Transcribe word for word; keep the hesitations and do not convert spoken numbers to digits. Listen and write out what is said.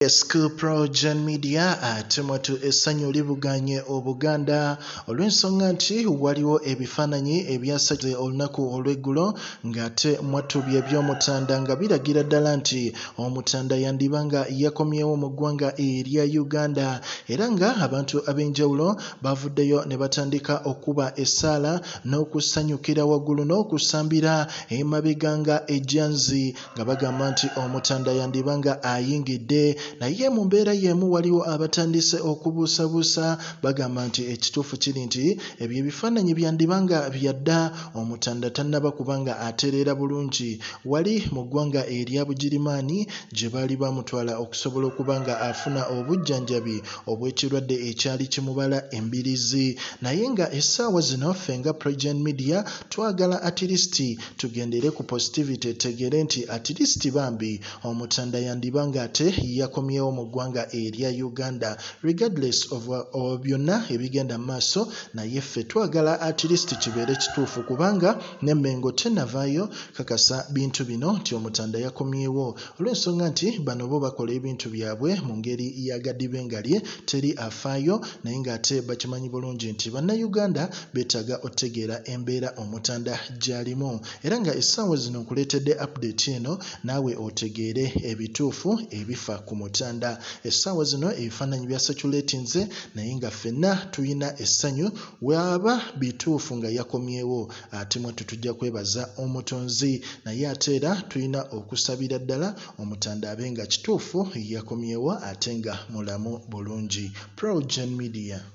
School Pro Gen Media ate mwatu essanyu libuganye Obuganda olw'ensonga nti waliwo ebifaananyi ebyasaze olunaku olw'eggulo ng'ate mwatu bye by'omutanda nga biragira ddala nti omutanda yandiba nga yakomyewo mu ggwanga erya Uganda era nga abantu ab'enjawulo bavuddeyo ne batandika okuba essaala n'okusanyukira waggulu n'okusambira emabega nga ejjanzi nga bagamba nti omutanda yandiba nga ayingidde naye mu mbeera y'emu waliwo abatandise okubuusabuusa bagamba nti ekituufu kiri nti ebyo ebifaananyi byandibanga byadda omutanda tannaba kubanga atereera bulungi wali mu ggwanga erya Bugirimaani gye baali bamutwala okusobola okuba nga afuna obujjanjabi obw'ekirwadde ekyali kimubala embirizi naye nga essaawa zino ffe nga Progen Media twagala at least tugendere ku positivity etegere nti at least bambi omutanda yandibanga ate yakomyewo mu ggwanga erya Uganda regardless of uh, byonna ebigenda mu maaso naye ffe twagala at least kibeere kituufu kubanga n'emmengo tennavaayo kakasa bintu bino nti omutanda yakomyewo olw'ensonga nti bano bo bakola ebintu byabwe mu ngeri ya gadibengalye teri afaayo naye ng'ate bakimanyi bulungi nti bannayuganda beetaaga otegeera embeera omutanda gy'alimu era nga essaawa zino nkuleetedde update eno naawe otegeere ebituufu ebifa ku mutanda essaawa zino ebifaananyi bya saturatinze naye nga ffenna tuyina essanyu waba bituufu nga yakomyewo ate mwatu tujja kwebaza omutonzi naye ate era tuyina okusabira ddala omutanda abe nga kituufu yakomyewo ate nga mulamu bulungi. Progen Media.